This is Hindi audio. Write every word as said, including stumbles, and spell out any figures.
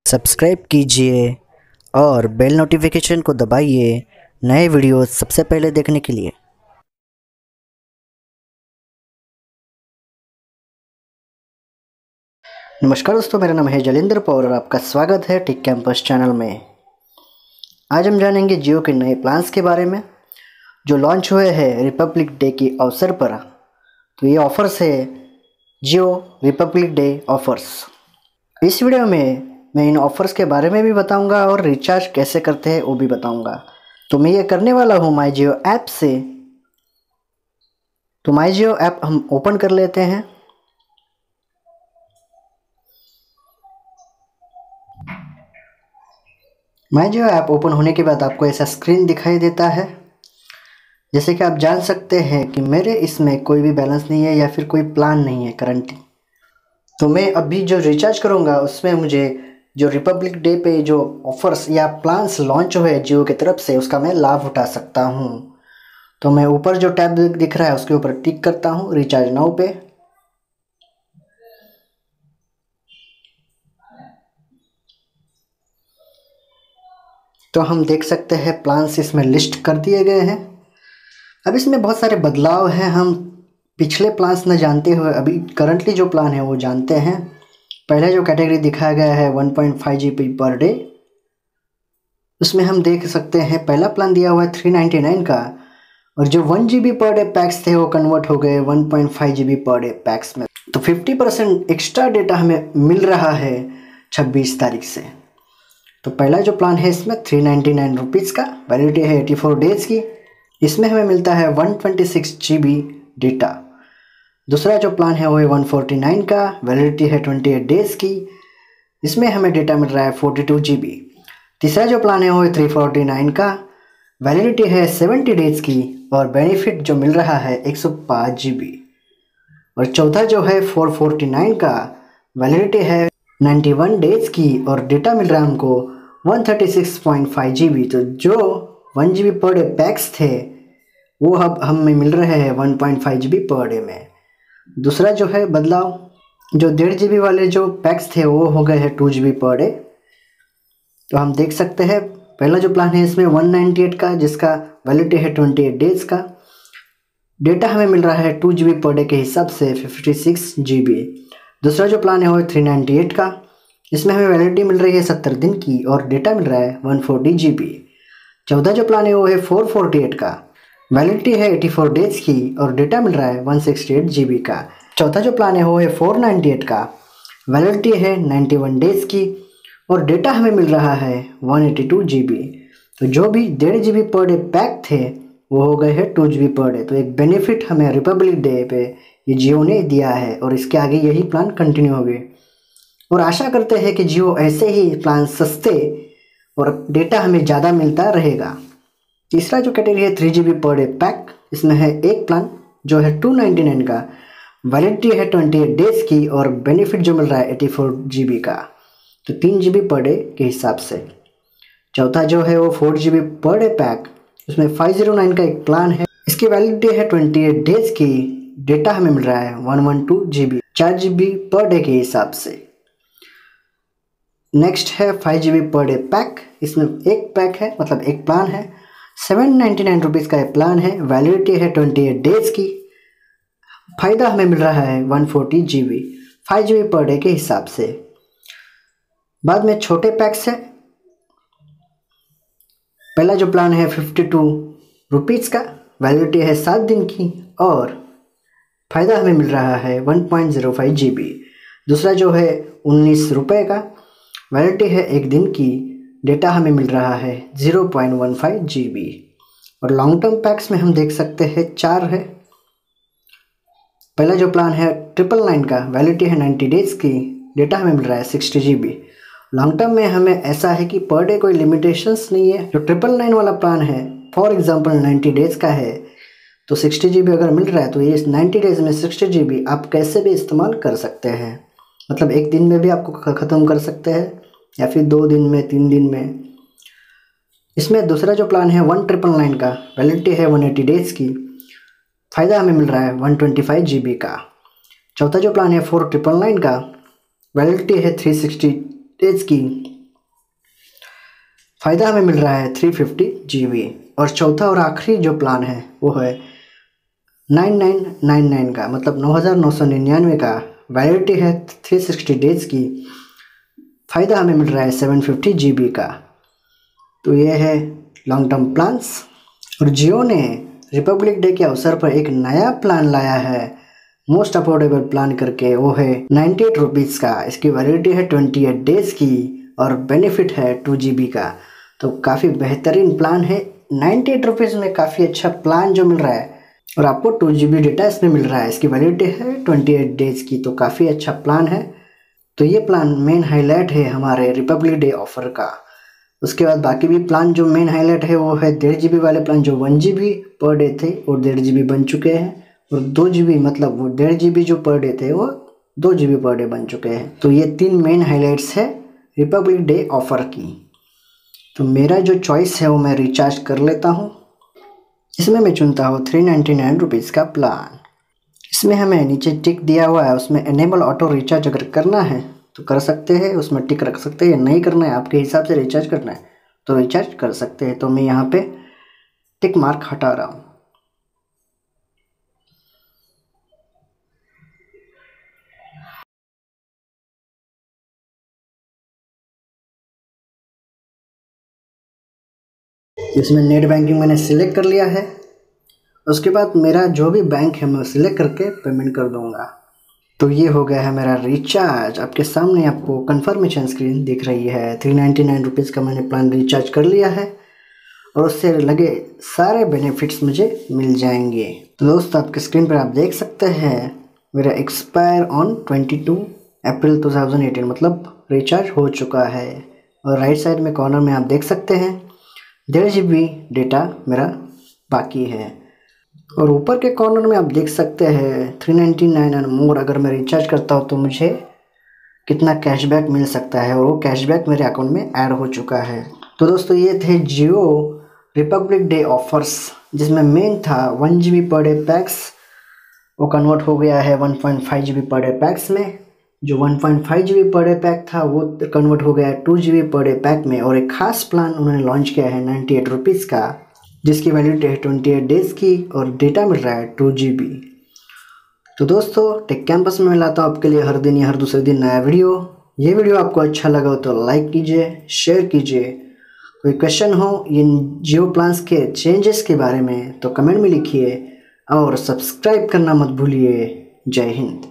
सब्सक्राइब कीजिए और बेल नोटिफिकेशन को दबाइए नए वीडियो सबसे पहले देखने के लिए। नमस्कार दोस्तों, मेरा नाम है जलेंद्र पौर और आपका स्वागत है टेक कैंपस चैनल में। आज हम जानेंगे जियो के नए प्लान्स के बारे में जो लॉन्च हुए हैं रिपब्लिक डे के अवसर पर। तो ये ऑफर्स है जियो रिपब्लिक डे ऑफर्स। इस वीडियो में मैं इन ऑफर्स के बारे में भी बताऊंगा और रिचार्ज कैसे करते हैं वो भी बताऊंगा। तो मैं ये करने वाला हूँ माई जियो ऐप से। तो माई जियो ऐप हम ओपन कर लेते हैं। माई जियो ऐप ओपन होने के बाद आपको ऐसा स्क्रीन दिखाई देता है। जैसे कि आप जान सकते हैं कि मेरे इसमें कोई भी बैलेंस नहीं है या फिर कोई प्लान नहीं है करंटली। तो मैं अभी जो रिचार्ज करूँगा उसमें मुझे जो रिपब्लिक डे पे जो ऑफर्स या प्लान्स लॉन्च हुए जियो की तरफ से उसका मैं लाभ उठा सकता हूँ। तो मैं ऊपर जो टैब दिख रहा है उसके ऊपर टिक करता हूँ रिचार्ज नाउ पे। तो हम देख सकते हैं प्लान्स इसमें लिस्ट कर दिए गए हैं। अब इसमें बहुत सारे बदलाव हैं। हम पिछले प्लान्स न जानते हुए अभी करंटली जो प्लान है वो जानते हैं। पहले जो कैटेगरी दिखाया गया है one point five G B per day, उसमें हम देख सकते हैं पहला प्लान दिया हुआ है थ्री नाइन्टी नाइन का, और जो one G B per day packs थे वो कन्वर्ट हो गए one point five G B per day packs में। तो फिफ्टी परसेंट एक्स्ट्रा डेटा हमें मिल रहा है छब्बीस तारीख से। तो पहला जो प्लान है इसमें थ्री नाइन्टी नाइन रुपीज़ का, वैलिडिटी है एटी फोर डेज़ की। इसमें हमें मिलता है one twenty six G B data. दूसरा जो प्लान है वो है वन फोर्टी नाइन का, वैलिडिटी है ट्वेंटी एट डेज़ की। इसमें हमें डेटा मिल रहा है फोर्टी टू जी बी। तीसरा जो प्लान है वो है थ्री फोर्टी नाइन का, वैलिडिटी है सेवेंटी डेज़ की और बेनिफिट जो मिल रहा है one O five G B. और चौथा जो है फोर फोर्टी नाइन का, वैलिडिटी है नाइन्टी वन डेज़ की और डेटा मिल रहा है हमको one thirty six point five G B. तो जो one G B per day packs थे वो अब हमें मिल रहे हैं one point five G B per day में। दूसरा जो है बदलाव, जो डेढ़ जी बी वाले जो पैक्स थे वो हो गए हैं two G B per day. तो हम देख सकते हैं पहला जो प्लान है इसमें वन नाइन्टी एट का, जिसका वैलिडिटी है ट्वेंटी एट डेज़ का। डेटा हमें मिल रहा है two G B per day के हिसाब से फिफ्टी सिक्स जी बी। दूसरा जो प्लान है वो थ्री नाइन्टी एट का, इसमें हमें वैलिडिटी मिल रही है सत्तर दिन की और डेटा मिल रहा है वन फोर्टी जी बी। चौथा जो प्लान है वो है फोर फोर्टी एट का, वैलिडिटी है एटी फोर डेज़ की और डेटा मिल रहा है one sixty eight G B का। चौथा जो प्लान है वो है फोर नाइन्टी एट का, वैलिडिटी है नाइन्टी वन डेज़ की और डेटा हमें मिल रहा है one eighty two G B. तो जो भी डेढ़ G B per day pack थे वो हो गए हैं two G B per day. तो एक बेनिफिट हमें रिपब्लिक डे पे ये जियो ने दिया है और इसके आगे यही प्लान कंटिन्यू होंगे। और आशा करते हैं कि जियो ऐसे ही प्लान सस्ते और डेटा हमें ज़्यादा मिलता रहेगा। तीसरा जो कैटेगरी है three G B per day pack, इसमें है एक प्लान जो है टू नाइन्टी नाइन का, वैलिडिटी है ट्वेंटी एट डेज़ की और बेनिफिट जो मिल रहा है एटी फोर जी बी का। तो तीन जी बी पर डे के हिसाब से। चौथा जो है वो four G B per day pack, उसमें फाइव ज़ीरो नाइन का एक प्लान है, इसकी वैलिडिटी है ट्वेंटी एट डेज़ की, डेटा हमें मिल रहा है one one two G B, चार जी बी पर डे के हिसाब से। नेक्स्ट है five G B per day pack, इसमें एक पैक है मतलब एक प्लान है, सेवन नाइन्टी नाइन रुपीज़ का एक प्लान है, वैलिडिटी है ट्वेंटी एट डेज़ की, फ़ायदा हमें मिल रहा है one forty G B, five G B per day के हिसाब से। बाद में छोटे पैक्स है। पहला जो प्लान है फिफ्टी टू रुपीज़ का, वैलिडिटी है सात दिन की और फ़ायदा हमें मिल रहा है one point zero five G B. दूसरा जो है उन्नीस रुपये का, वैलिडिटी है एक दिन की, डेटा हमें मिल रहा है zero point one five G B. और लॉन्ग टर्म पैक्स में हम देख सकते हैं चार है। पहला जो प्लान है ट्रिपल नाइन का, वैलिडिटी है नाइन्टी डेज़ की, डेटा हमें मिल रहा है sixty G B. Long term में हमें ऐसा है कि पर डे कोई लिमिटेशंस नहीं है। जो ट्रिपल नाइन वाला प्लान है फॉर एग्जांपल नाइन्टी डेज़ का है, तो सिक्सटी जी बी अगर मिल रहा है तो ये नाइन्टी डेज़ में सिक्सटी जी बी आप कैसे भी इस्तेमाल कर सकते हैं। मतलब एक दिन में भी आपको ख़त्म कर सकते हैं या फिर दो दिन में, तीन दिन में। इसमें दूसरा जो प्लान है वन ट्रिपल नाइन का, वैलिडिटी है वन एटी डेज़ की, फ़ायदा हमें मिल रहा है one twenty five G B का। चौथा जो प्लान है फोर ट्रिपल नाइन का, वैलिडिटी है थ्री सिक्सटी डेज़ की, फ़ायदा हमें मिल रहा है थ्री फिफ्टी जी बी। और चौथा और आखिरी जो प्लान है वो है नाइन नाइन नाइन नाइन का, मतलब नौ हज़ार नौ सौ निन्यानवे का। वैलिडिटी है थ्री सिक्सटी डेज़ की। फ़ायदा हमें मिल रहा है सेवन फिफ्टी जी बी का। तो ये है लॉन्ग टर्म प्लान्स। और जियो ने रिपब्लिक डे के अवसर पर एक नया प्लान लाया है मोस्ट अफोर्डेबल प्लान करके, वो है नाइन्टी एट रुपीज़ का। इसकी वैलिडिटी है ट्वेंटी एट डेज़ की और बेनिफिट है टू जी बी का। तो काफ़ी बेहतरीन प्लान है। नाइन्टी एट रुपीज़ में काफ़ी अच्छा प्लान जो मिल रहा है और आपको टू जी बी डेटा इसमें मिल रहा है। इसकी वैलिडिटी है ट्वेंटी एट डेज़ की। तो काफ़ी अच्छा प्लान है। तो ये प्लान मेन हाईलाइट है हमारे रिपब्लिक डे ऑफर का। उसके बाद बाकी भी प्लान जो मेन हाईलाइट है वो है डेढ़ जी बी वाले प्लान, जो one G B per day थे वो डेढ़ जी बी बन चुके हैं। और दो जी बी मतलब वो डेढ़ जी बी जो पर डे थे वो दो जी बी पर डे बन चुके हैं। तो ये तीन मेन हाईलाइट्स है रिपब्लिक डे ऑफर की। तो मेरा जो चॉइस है वो मैं रिचार्ज कर लेता हूँ। इसमें मैं चुनता हूँ थ्री नाइन्टी नाइन रुपीज़ का प्लान। इसमें हमें नीचे टिक दिया हुआ है, उसमें एनेबल ऑटो रिचार्ज अगर करना है तो कर सकते हैं, उसमें टिक रख सकते हैं। नहीं करना है, आपके हिसाब से रिचार्ज करना है तो रिचार्ज कर सकते हैं। तो मैं यहाँ पे टिक मार्क हटा रहा हूँ। इसमें नेट बैंकिंग मैंने सिलेक्ट कर लिया है। उसके बाद मेरा जो भी बैंक है मैं सिलेक्ट करके पेमेंट कर दूँगा। तो ये हो गया है मेरा रिचार्ज। आपके सामने आपको कंफर्मेशन स्क्रीन दिख रही है। थ्री नाइन्टी नाइन रुपीज़ का मैंने प्लान रिचार्ज कर लिया है और उससे लगे सारे बेनिफिट्स मुझे मिल जाएंगे। तो दोस्तों आपके स्क्रीन पर आप देख सकते हैं मेरा expire on twenty two April two thousand eighteen, मतलब रिचार्ज हो चुका है। और राइट साइड में कॉर्नर में आप देख सकते हैं डेढ़ जी बी डेटा मेरा बाकी है। और ऊपर के कॉर्नर में आप देख सकते हैं three ninety nine and more अगर मैं रिचार्ज करता हूँ तो मुझे कितना कैशबैक मिल सकता है, और वो कैशबैक मेरे अकाउंट में ऐड हो चुका है। तो दोस्तों ये थे जियो रिपब्लिक डे ऑफर्स, जिसमें मेन था one G B per day packs, वो कन्वर्ट हो गया है one point five G B per day packs में। जो one point five G B per day pack था वो कन्वर्ट हो गया है two G B per day pack में। और एक खास प्लान उन्होंने लॉन्च किया है नाइन्टी एट रुपीज़ का, जिसकी वैलिडिटी है ट्वेंटी एट डेज़ की और डेटा मिल रहा है टू जी बी। तो दोस्तों टेक कैंपस में लाता हूँ आपके लिए हर दिन या हर दूसरे दिन नया वीडियो। ये वीडियो आपको अच्छा लगा हो तो लाइक कीजिए, शेयर कीजिए। कोई क्वेश्चन हो इन जियो प्लान्स के चेंजेस के बारे में तो कमेंट में लिखिए और सब्सक्राइब करना मत भूलिए। जय हिंद।